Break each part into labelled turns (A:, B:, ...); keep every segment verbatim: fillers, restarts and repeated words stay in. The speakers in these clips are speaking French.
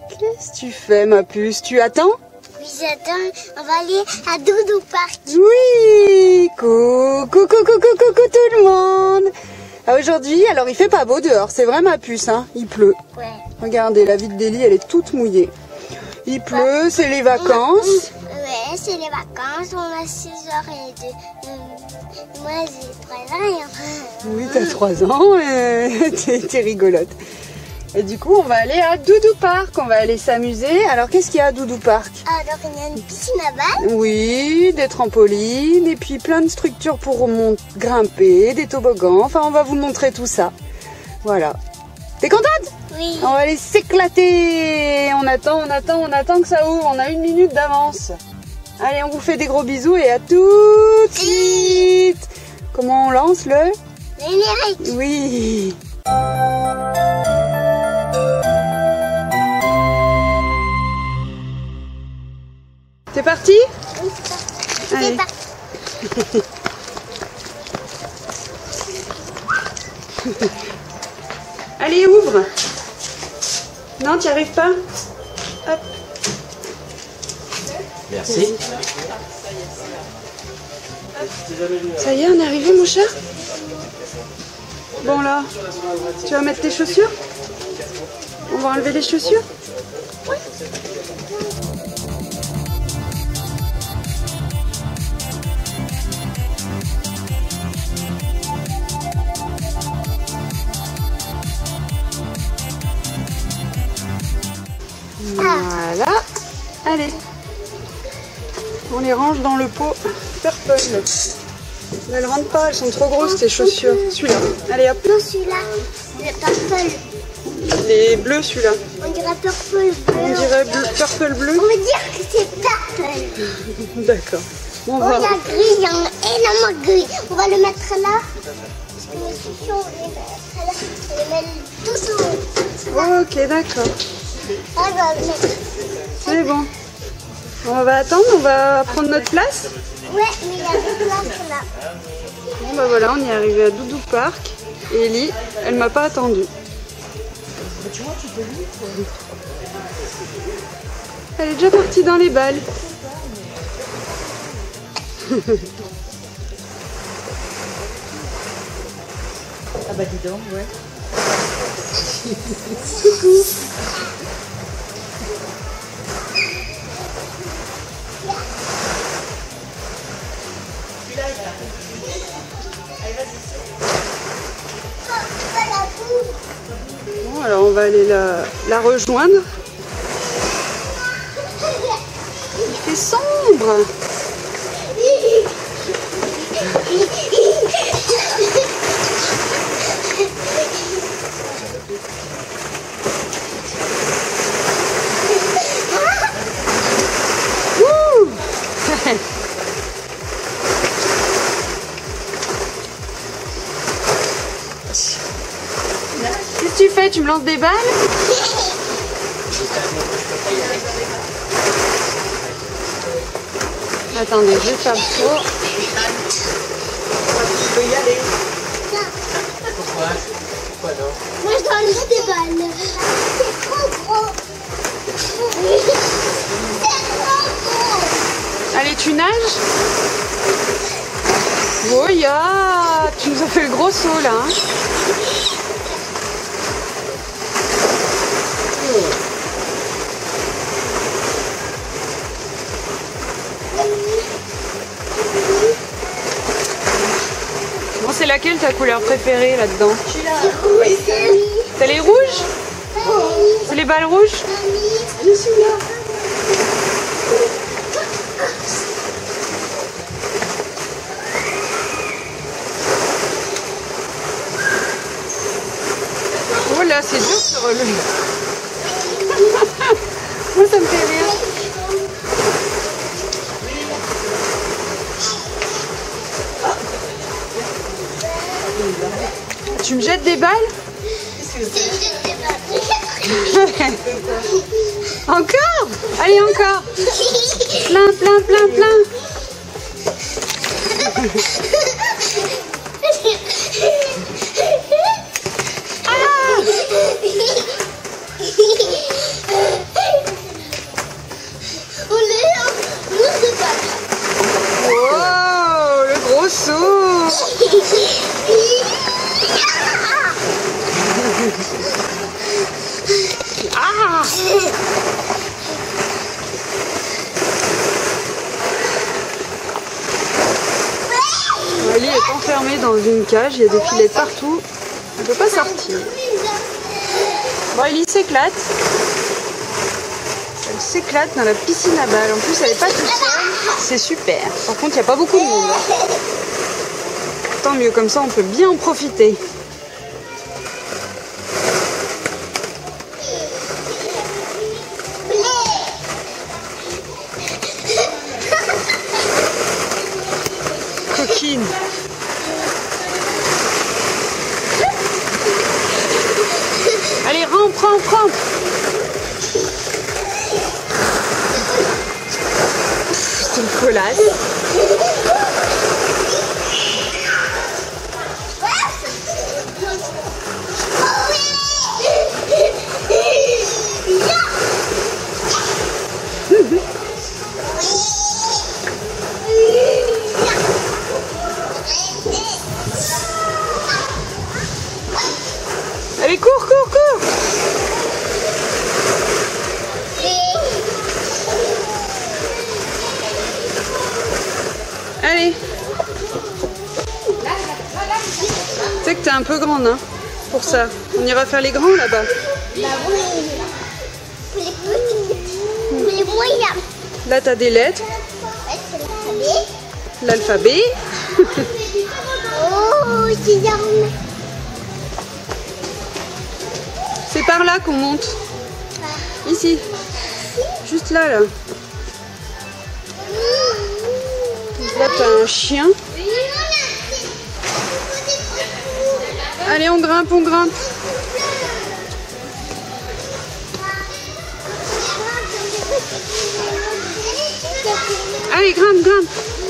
A: Qu'est-ce que tu fais, ma puce? Tu attends?
B: Oui, j'attends. On va aller à Doudou Park.
A: Oui. Coucou, coucou, coucou, coucou tout le monde. Aujourd'hui, alors il fait pas beau dehors, c'est vrai ma puce, hein? Il pleut.
B: Ouais. Regardez,
A: la ville d'Élie, elle est toute mouillée. Il pleut, c'est les vacances.
B: Ouais, c'est les vacances. On a six heures et deux. Moi, j'ai trois ans. Et...
A: Oui, t'as trois ans, et t'es rigolote. Et du coup, on va aller à Doudou Park, on va aller s'amuser. Alors, qu'est-ce qu'il y a à Doudou Park?
B: Alors, il y a une piscine à balles.
A: Oui, des trampolines, et puis plein de structures pour grimper, des toboggans. Enfin, on va vous montrer tout ça. Voilà. T'es contente?
B: Oui.
A: On va aller s'éclater. On attend, on attend, on attend que ça ouvre. On a une minute d'avance. Allez, on vous fait des gros bisous et à tout de suite. Comment on lance le
B: générique?
A: Oui. C'est parti?
B: Oui, c'est parti.
A: Allez.
B: C'est parti.
A: Allez, ouvre. Non, tu n'y arrives pas? Hop.
C: Merci.
A: Ça y est, on est arrivé, mon cher? Bon, là, tu vas mettre tes chaussures? On va enlever les chaussures? Oui. Voilà. Allez. On les range dans le pot purple. Mais elles rentrent pas, elles sont trop grosses tes chaussures. Celui-là. Allez hop.
B: Non, celui-là, le purple.
A: Les bleus, celui-là.
B: On dirait purple bleu.
A: On dirait bleu, purple bleu.
B: On va dire que c'est purple.
A: D'accord. On
B: Oh,
A: va.
B: il y a gris, il y a un énorme gris. On va le mettre là. Parce que les chaussures, on va les mettre là. On va les mettre tout haut.
A: Ok, d'accord.
B: Ah, on va le mettre.
A: C'est bon. On va attendre, on va prendre notre place.
B: Ouais, mais il y a des places là.
A: Bon bah voilà, on est arrivé à Doudou Park. Et Ellie, elle m'a pas attendu. Elle est déjà partie dans les balles.
C: Ah bah dis donc, ouais.
A: Coucou. Bon, alors on va aller la, la rejoindre. Il fait sombre. Wouh. Qu'est-ce que tu fais? Tu me lances des balles? Attendez, je vais faire le tour.
C: Tu peux y aller. Pourquoi? Pourquoi non?
B: Moi, je dois enlever des balles. C'est trop gros. C'est trop gros.
A: Allez, tu nages? Oh, ya, tu nous as fait le gros saut là. Hein. Bon, c'est laquelle ta couleur préférée là-dedans? C'est les rouges? C'est les balles rouges?
B: Je suis là.
A: Oh là, c'est dur de se relever. Moi, ça me fait rire. Tu me jettes des balles? Encore? Allez, encore. Plein, plein, plein, plein. Ah! Ellie est enfermée dans une cage, il y a des filets partout, elle ne peut pas sortir. Bon, Ellie s'éclate. Elle s'éclate dans la piscine à balles. En plus, elle n'est pas toute seule, c'est super. Par contre, il n'y a pas beaucoup de monde. Tant mieux, comme ça, on peut bien en profiter. Coquine. Allez, rampe, rampe, rampe. C'est une colasse. Allez, cours, cours, cours. Allez. Tu sais que t'es un peu grande, hein, pour ça. On ira faire les grands là-bas.
B: Bah oui. Pour les petits. Pour les moyens.
A: Là, t'as des lettres.
B: Ouais, c'est
A: L'alphabet.
B: l'alphabet. Oh, c'est énorme.
A: C'est par là qu'on monte. Ici. Juste là, là. Là, t'as un chien. Allez, on grimpe, on grimpe. Allez, grimpe, grimpe.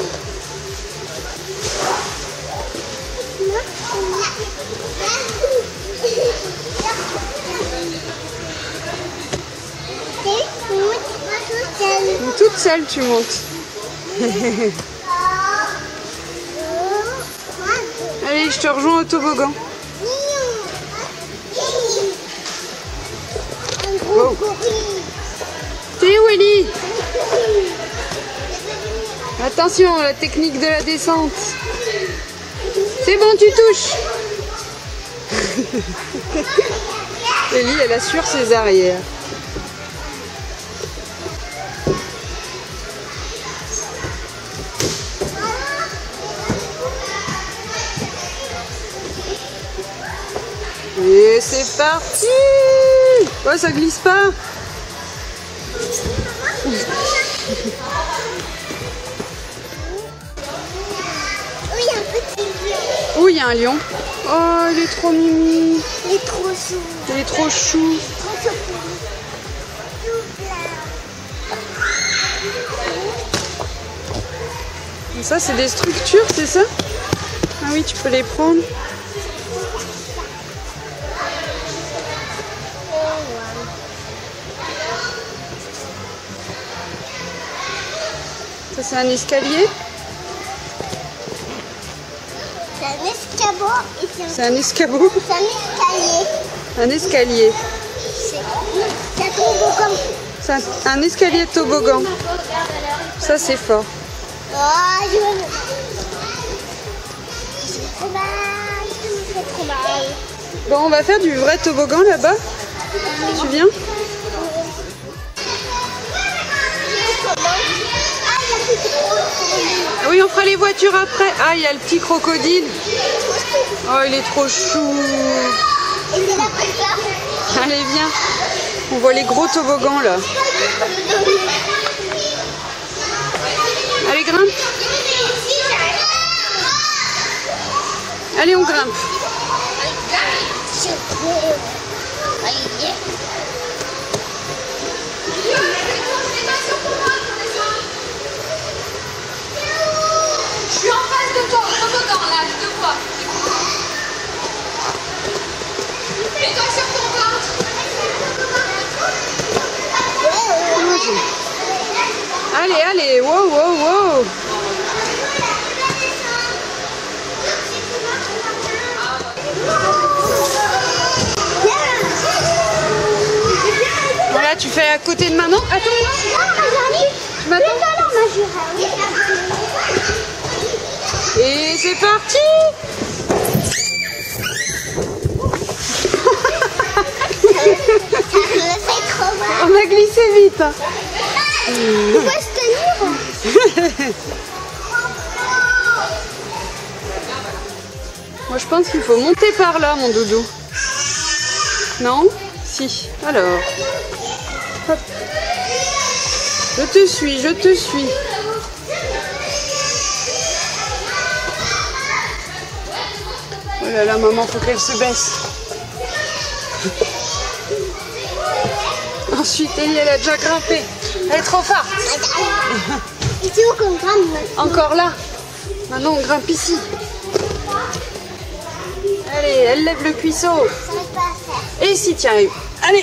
A: Toute seule, tu montes. Allez, je te rejoins au toboggan. Oh. T'es où, Ellie? Attention, la technique de la descente. C'est bon, tu touches. Ellie, elle assure ses arrières. Et c'est parti! Oh, ça glisse pas! Oh, il y a un lion. Oh, il est trop mimi.
B: Il est trop chou.
A: Il est trop chou. Et ça, c'est des structures, c'est ça? Ah oui, tu peux les prendre. Ça, c'est un escalier.
B: C'est un escabeau.
A: C'est un escabeau.
B: C'est un escalier.
A: Un escalier.
B: C'est un toboggan.
A: C'est un, un escalier de toboggan. Ça, c'est fort.
B: Oh, je me fais trop mal. Je me fais trop mal.
A: Bon, on va faire du vrai toboggan là-bas. Tu viens? Oui, on fera les voitures après. Ah, il y a le petit crocodile. Oh, il est trop chou. Allez, viens. On voit les gros toboggans là. Allez, grimpe. Allez, on grimpe.
D: Je suis en face de toi, toboggan là, je te vois. Mets-toi sur ton ventre.
A: Allez, allez, wow, wow, wow. tu fais à côté de maman. Attends.
B: Non, Marjorie.
A: Tu m'attends?
B: Alors, Marjorie.
A: Et c'est parti.
B: Ça me fait trop mal.
A: On a glissé vite. Hein.
B: Il faut se tenir.
A: Moi je pense qu'il faut monter par là, mon doudou. Non? Si. Alors. Hop. Je te suis, je te suis. Oh là là, maman, faut qu'elle se baisse. Ensuite, Ellie, elle a déjà grimpé. Elle est trop forte.
B: Et c'est où qu'on grimpe maintenant?
A: Encore là. Maintenant, on grimpe ici. Allez, elle lève le cuisseau.
B: Ça va pas à faire.
A: Et si tu arrives. Allez.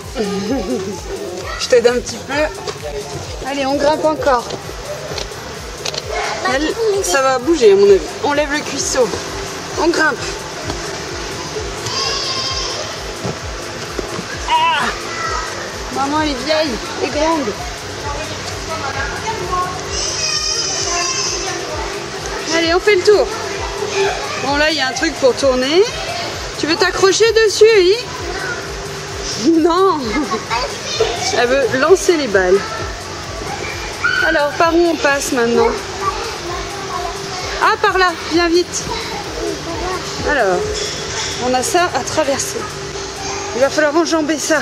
A: Je t'aide un petit peu. Allez, on grimpe encore. Elle, ça va bouger à mon avis. On lève le cuisseau. On grimpe. Ah, maman est vieille et grande. Allez, on fait le tour. Bon, là, il y a un truc pour tourner. Tu veux t'accrocher dessus, oui? Non. Elle veut lancer les balles. Alors, par où on passe maintenant? Ah, par là. Viens vite. Alors, on a ça à traverser. Il va falloir enjamber ça.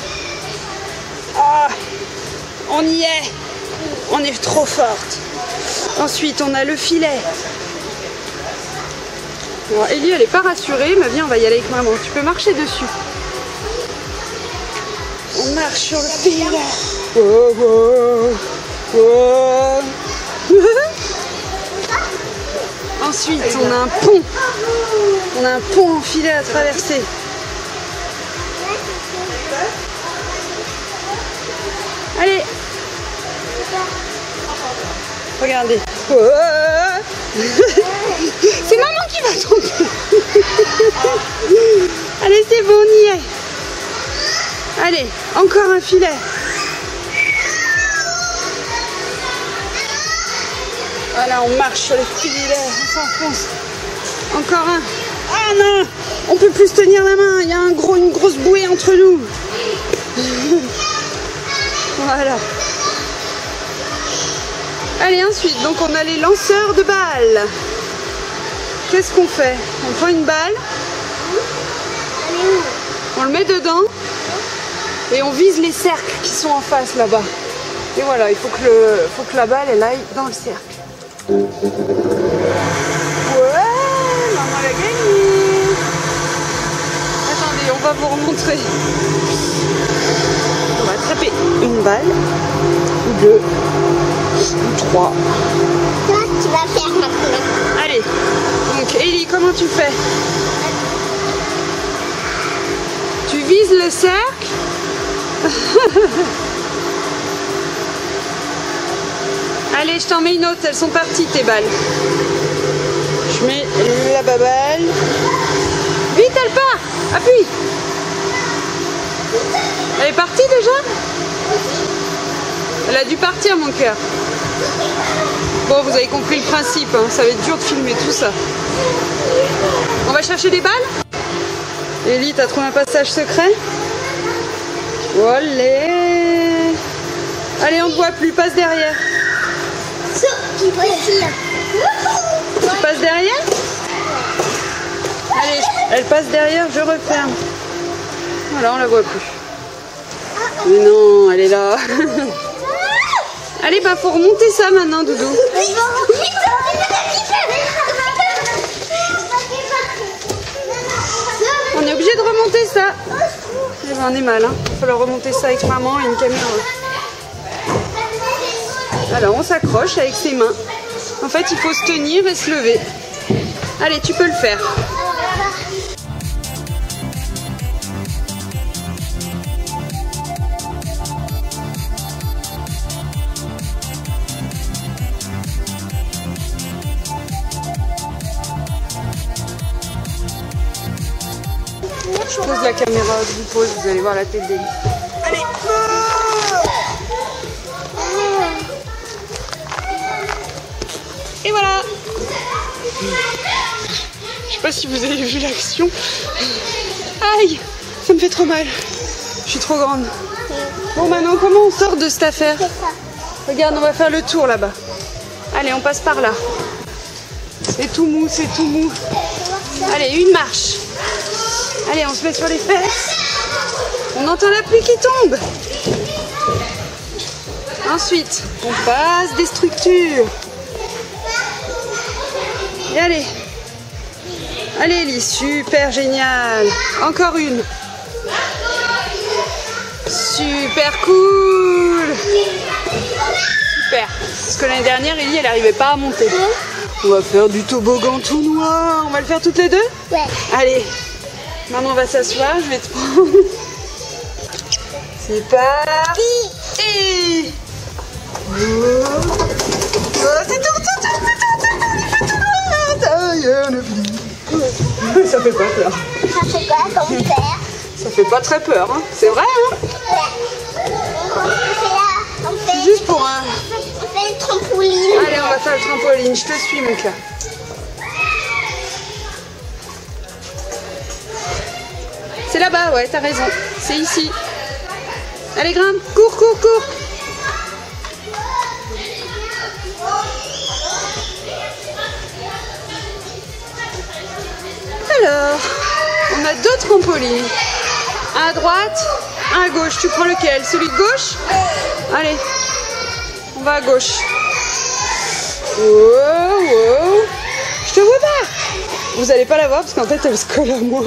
A: Ah, on y est. On est trop forte. Ensuite, on a le filet. Bon, Ellie, elle n'est pas rassurée, mais viens, on va y aller avec maman. Tu peux marcher dessus. On marche sur le filet. Oh, oh, oh. Ensuite, on a un pont. On a un pont en filet à traverser. Allez. Regardez. Oh. C'est maman qui va tomber. Allez, c'est bon, on y est. Allez, encore un filet. Voilà, on marche sur le filet, on s'enfonce. Encore un. Ah non, on peut plus se tenir la main. Il y a un gros, une grosse bouée entre nous. Voilà. Allez, ensuite, donc on a les lanceurs de balles. Qu'est-ce qu'on fait? On prend une balle, on le met dedans et on vise les cercles qui sont en face là-bas. Et voilà, il faut que, le, faut que la balle elle aille dans le cercle. Ouais, maman l'a gagné. Attendez, on va vous remontrer. On va attraper une balle, ou deux, ou trois.
B: Toi, tu vas faire maintenant.
A: Allez, donc Ellie, comment tu fais? Tu vises le cercle. Allez, je t'en mets une autre, elles sont parties tes balles. Je mets la baballe. Vite, elle part. Appuie. Elle est partie déjà? Elle a dû partir, mon cœur. Bon, vous avez compris le principe, hein. Ça va être dur de filmer tout ça. On va chercher des balles? Ellie, t'as trouvé un passage secret? Olé! Allez, on ne voit plus, passe derrière.
B: Tu
A: passes derrière? Allez, elle passe derrière, je referme. Voilà, on la voit plus. Mais non, elle est là. Allez, bah faut remonter ça maintenant, Doudou. On est obligé de remonter ça. Eh ben, on est mal, hein. Il va falloir remonter ça avec maman et une caméra. Alors, on s'accroche avec ses mains. En fait, il faut se tenir et se lever. Allez, tu peux le faire. Je pose la caméra, je vous pose, vous allez voir la tête d'Ellie. Allez. Et voilà. Je sais pas si vous avez vu l'action. Aïe, ça me fait trop mal. Je suis trop grande. Bon, maintenant, comment on sort de cette affaire? Regarde, on va faire le tour là-bas. Allez, on passe par là. C'est tout mou, c'est tout mou. Allez, une marche. Allez, on se met sur les fesses. On entend la pluie qui tombe. Ensuite, on passe des structures. Et allez. Allez, Ellie, super génial. Encore une. Super cool. Super. Parce que l'année dernière, Ellie, elle n'arrivait pas à monter. On va faire du toboggan tout noir. On va le faire toutes les deux?
B: Ouais.
A: Allez. Maman va s'asseoir. Je vais te prendre. C'est parti. Et... Oh. Oh, c'est tout, tout, tout, tout, tout, tout, tout, tout, tout. Ça fait pas peur.
B: Ça fait quoi comme faire?
A: Ça fait pas très peur, hein. C'est vrai, hein?
B: Ouais. On fait là. On fait,
A: Juste pour un...
B: on fait le trampoline.
A: Allez, on va faire le trampoline. Je te suis, mon cœur. C'est là-bas, ouais, t'as raison. C'est ici. Allez, grimpe. Cours, cours, cours. Alors, on a deux trampolines. Un à droite, un à gauche. Tu prends lequel? Celui de gauche? Allez, on va à gauche. Wow, wow. Je te vois pas. Vous allez pas la voir parce qu'en fait elle se colle à moi.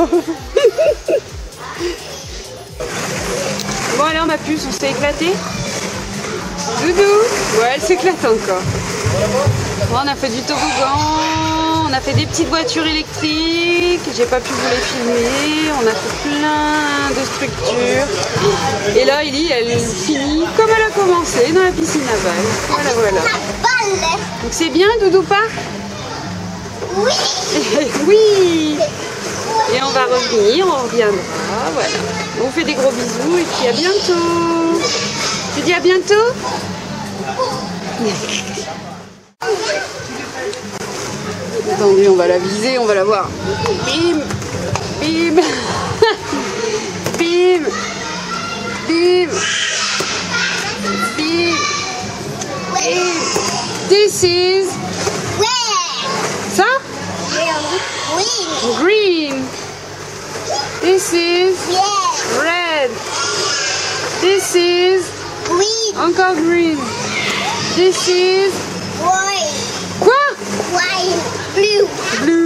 A: Bon, allez, ma puce, on s'est éclaté. Doudou. Ouais, elle s'éclate encore. Bon, on a fait du toboggan, on a fait des petites voitures électriques, j'ai pas pu vous les filmer, on a fait plein de structures. Et là, Ellie, elle finit comme elle a commencé, dans la piscine à balles. Voilà, voilà.
B: Balle.
A: Donc c'est bien, Doudou, pas?
B: Oui.
A: Oui. Et on va revenir, on reviendra, voilà. On vous fait des gros bisous et puis à bientôt. Tu dis à bientôt? Attendez, on va la viser, on va la voir. Bim, bim, bim, bim, bim, bim. This is
B: Red.
A: ça?
B: Green.
A: Green. This is
B: Yes.
A: red. This is
B: Green.
A: encore green. This is
B: White.
A: quoi?
B: White. Blue.
A: Blue.